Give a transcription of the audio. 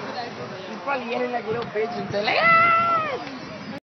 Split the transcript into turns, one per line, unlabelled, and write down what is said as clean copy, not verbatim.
He's probably yelling like a little bitch and saying like, ah!